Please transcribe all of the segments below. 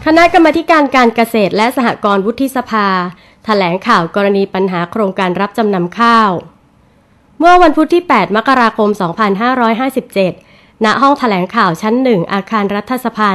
คณะกรรมาธิการเกษตรและสหกรณ์วุฒิสภาแถลงข่าวกรณีปัญหาโครงการรับจำนำข้าวเมื่อวันพุธที่ 8 มกราคม 2557 ณ ห้องแถลงข่าวชั้น 1 อาคารรัฐสภา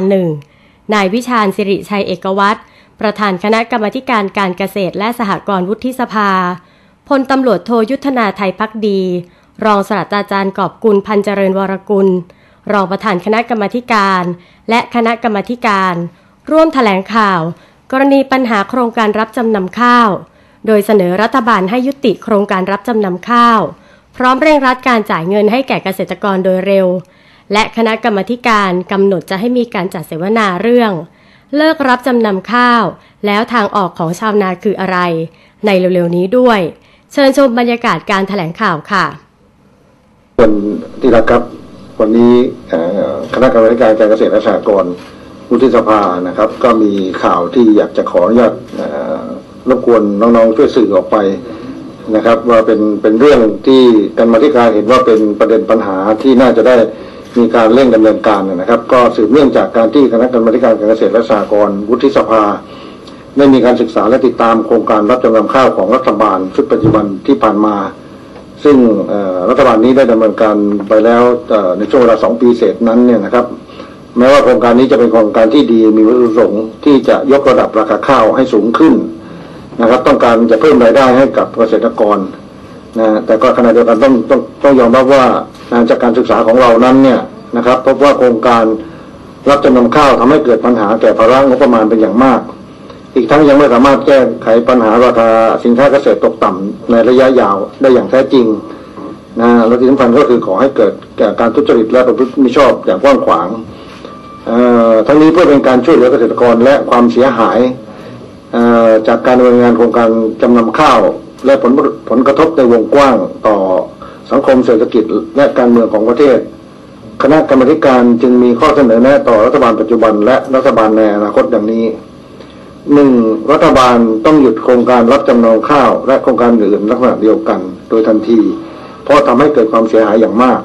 1 นายวิชาญ สิริชัยเอกวัฒน์ประธานคณะกรรมาการเกษตรและสหกรณ์วุฒิสภาพลตำรวจโทยุทธนาไทยภักดีรองศาสตราจารย์กอบกุลพันเจริญวรกุลรองประธานคณะกรรมาการและคณะกรรมาการร่วมแถลงข่าวกรณีปัญหาโครงการรับจำนำข้าวโดยเสนอรัฐบาลให้ยุติโครงการรับจำนำข้าวพร้อมเร่งรัดการจ่ายเงินให้แก่เกษตรกรโดยเร็วและคณะกรรมาการกำหนดจะให้มีการจัดเสวนาเรื่องเลิกรับจำนำข้าวแล้วทางออกของชาวนาคืออะไรในเร็วๆนี้ด้วยเชิญชมบรรยากาศการแถลงข่าวค่ะคนที่รักครับวันนี้คณะกรรมาการเกษตรและสหกรณ์วุฒิสภานะครับก็มีข่าวที่อยากจะขออนุญาตรบกวนน้องๆช่วยสื่อออกไปนะครับว่าเป็นเรื่องที่กรรมาธิการเห็นว่าเป็นประเด็นปัญหาที่น่าจะได้มีการเร่งดำเนินการนะครับก็สืบเนื่องจากการที่คณะกรรมาการเกษตรและสหกรณ์วุฒิสภาได้มีการศึกษาและติดตามโครงการรับจำนำข้าวของรัฐบาลชุดปัจจุบันที่ผ่านมาซึ่งรัฐบาลนี้ได้ดำเนินการไปแล้วในช่วงเวลา2 ปีเศษนั้นเนี่ยนะครับแม้ว่าโครงการนี้จะเป็นโครงการที่ดีมีวัตถุประสงค์ที่จะยกระดับราคาข้าวให้สูงขึ้นนะครับต้องการจะเพิ่มรายได้ให้กับเกษตรกรนะแต่ก็ขณะเดียวกันต้องยอมรับว่าจากการศึกษาของเรานั้นเนี่ยนะครับพบว่าโครงการรับจำนำข้าวทำให้เกิดปัญหาแก่ภาระงบประมาณเป็นอย่างมากอีกทั้งยังไม่สามารถแก้ไขปัญหาราคาสินค้าเกษตรตกต่ำในระยะยาวได้อย่างแท้จริงนะและที่สำคัญก็คือขอให้เกิดการทุจริตและประพฤติมิชอบอย่างกว้างขวางทั้งนี้เพื่อเป็นการช่วยเหลือเกษตรกรและความเสียหายจากการดำเนินงานโครงการจำนำข้าวและผลกระทบในวงกว้างต่อสังคมเศรษฐกิจและการเมืองของประเทศคณะกรรมาการจึงมีข้อเสนอแนะต่อรัฐบาลปัจจุบันและรัฐบาลในอนาคตดังนี้ 1. รัฐบาลต้องหยุดโครงการรับจำนำข้าวและโครงการอื่นลักษณะเดียวกันโดยทันทีเพราะทำให้เกิดความเสียหายอย่างมาก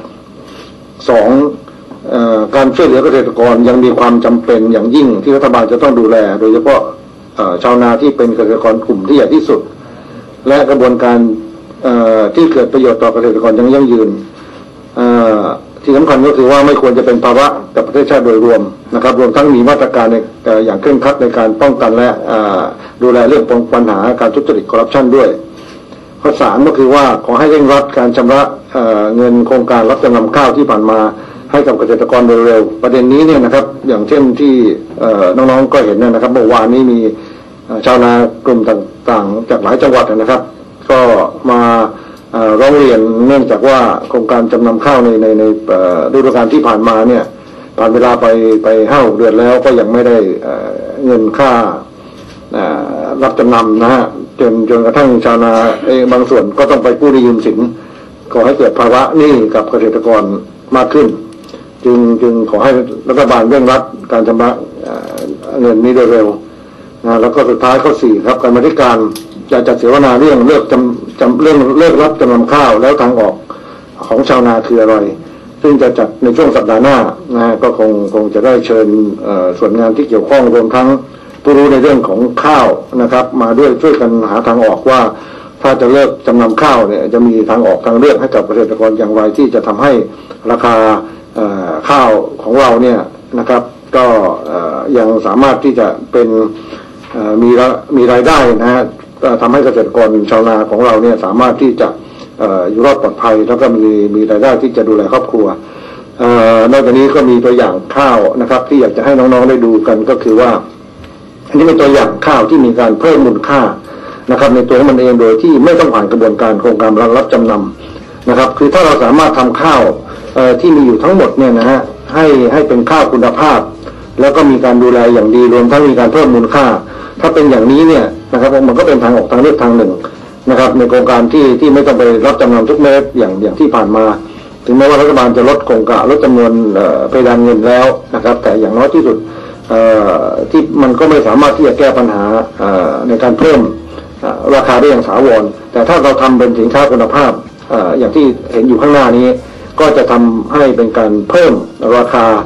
2. การช่วยเหลือเกษตรกรยังมีความจำเป็นอย่างยิ่งที่รัฐบาลจะต้องดูแลโดยเฉพาะชาวนาที่เป็นเกษตรกรกลุ่มที่ใหญ่ที่สุดและกระบวนการที่เกิดประโยชน์ต่อเกษตรกรยังยั่งยืนที่สำคัญก็คือว่าไม่ควรจะเป็นภาระกับประเทศชาติโดยรวมนะครับรวมทั้งมีมาตรการในอย่างเคร่งครัดในการป้องกันและดูแลเรื่องปัญหาการทุจริตคอร์รัปชันด้วยข้อ 3ก็คือว่าขอให้เร่งรัดการชำระเงินโครงการรับจำนำข้าวที่ผ่านมาให้กับเกษตรกรโดยเร็วประเด็นนี้เนี่ยนะครับอย่างเช่นที่น้องๆก็เห็นนะครับเมื่อวานนี้มีชาวนากลุ่มต่างๆจากหลายจังหวัดนะครับก็มาร้องเรียนเนื่องจากว่าโครงการจำนำข้าวในฤดูกาลที่ผ่านมาเนี่ยผ่านเวลาไป5-6 เดือนแล้วก็ยังไม่ได้เงินค่ารับจำนำนะฮะจนกระทั่งชาวนาบางส่วนก็ต้องไปกู้หนี้ยืมสินก่อให้เกิดภาระหนี้กับเกษตรกรมากขึ้นจึงขอให้รัฐบาลเร่งรัดการชำระเงินนี้โดยเร็วนะแล้วก็สุดท้ายข้อ 4ครับกรรมาธิการจะจัดเสวนาเรื่องเลิกรับจำนำข้าวแล้วทางออกของชาวนาคืออะไรซึ่งจะจัดในช่วงสัปดาห์หน้านะก็คงจะได้เชิญส่วนงานที่เกี่ยวข้องรวมทั้งผู้รู้ในเรื่องของข้าวนะครับมาด้วยช่วยกันหาทางออกว่าถ้าจะเลิกจำนำข้าวเนี่ยจะมีทางออกทางเลือกให้กับเกษตรกรอย่างไรที่จะทำให้ราคาข้าวของเราเนี่ยนะครับก็ยังสามารถที่จะเป็นมีรายได้นะฮะทำให้เกษตรกรชาวนาของเราเนี่ยสามารถที่จะอยู่รอดปลอดภัยแล้วก็มีรายได้ที่จะดูแลครอบครัวนอกจากนี้ก็มีตัวอย่างข้าวนะครับที่อยากจะให้น้องๆได้ดูกันก็คือว่าอันนี้เป็นตัวอย่างข้าวที่มีการเพิ่มมูลค่านะครับในตัวมันเองโดยที่ไม่ต้องผ่านกระบวนการโครงการรับจำนำนะครับคือถ้าเราสามารถทำข้าวที่มีอยู่ทั้งหมดเนี่ยนะฮะให้เป็นข้าวคุณภาพแล้วก็มีการดูแลอย่างดีรวมทั้งมีการเพิ่มมูลค่าถ้าเป็นอย่างนี้เนี่ยนะครับมันก็เป็นทางออกทางเลือกทางหนึ่งนะครับในโครงการที่ไม่ต้องไปรับจำนำทุกเม็ดอย่างที่ผ่านมาถึงแม้ว่ารัฐบาลจะลดโครงการลดจำนวนเพดานเงินแล้วนะครับแต่อย่างน้อยที่สุดที่มันก็ไม่สามารถที่จะแก้ปัญหาในการเพิ่มราคาได้อย่างถาวรแต่ถ้าเราทำเป็นสินค้าคุณภาพอย่างที่เห็นอยู่ข้างหน้านี้ก็จะทำให้เป็นการเพิ่มราคา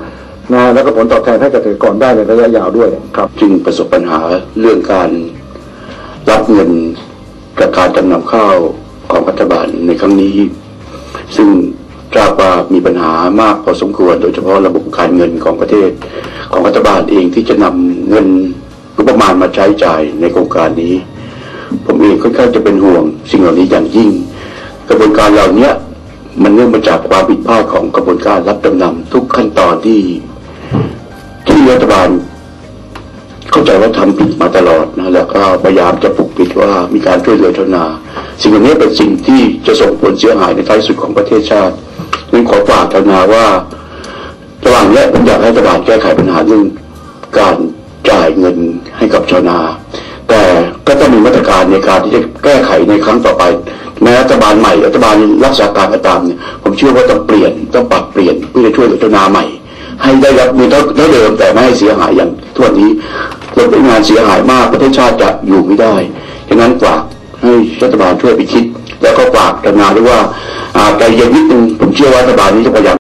นะแล้วก็ผลตอบแทนให้เกษตรกรได้ในระยะยาวด้วยครับจึงประสบปัญหาเรื่องการรับเงินจากการจำนำข้าวของรัฐบาลในครั้งนี้ซึ่งทราบว่ามีปัญหามากพอสมควรโดยเฉพาะระบบการเงินของประเทศของรัฐบาลเองที่จะนำเงินงบประมาณมาใช้จ่ายในโครงการนี้ผมเองค่อนข้างจะเป็นห่วงสิ่งเหล่านี้อย่างยิ่งกระบวนการเหล่านี้มันเนื่องมาจากความผิดพลาดของกระบวนการรับจำนำทุกขั้นตอนที่รัฐบาลเข้าใจว่าทำผิดมาตลอดนะแล้วก็พยายามจะปกปิดว่ามีการช่วยเหลือชาวนาสิ่งเหล่านี้เป็นสิ่งที่จะส่งผลเสียหายในท้ายสุดของประเทศชาติnênขอฝากชาวนาว่าระหว่างนี้ผมอยากให้รัฐบาลแก้ไขปัญหาเรื่องการจ่ายเงินให้กับชาวนาแต่ก็ต้องมีมาตรการในการที่จะแก้ไขในครั้งต่อไปแม้รัฐบาลใหม่รัฐบาลรักษาการก็ตามเนี่ยผมเชื่อว่าต้องเปลี่ยนต้องปรับเปลี่ยนเพื่อจะช่วยเหลือชาวนาใหม่ให้ได้รับมีเท่าเดิมแต่ไม่ให้เสียหายอย่างทุกวันนี้เราเป็นงานเสียหายมากประเทศชาติจะอยู่ไม่ได้ฉะนั้นฝากให้รัฐบาลช่วยไปคิดแล้วก็ฝากชาวนาด้วยว่าใจเย็นนิดนึงผมเชื่อว่ารัฐบาลนี้จะพยายาม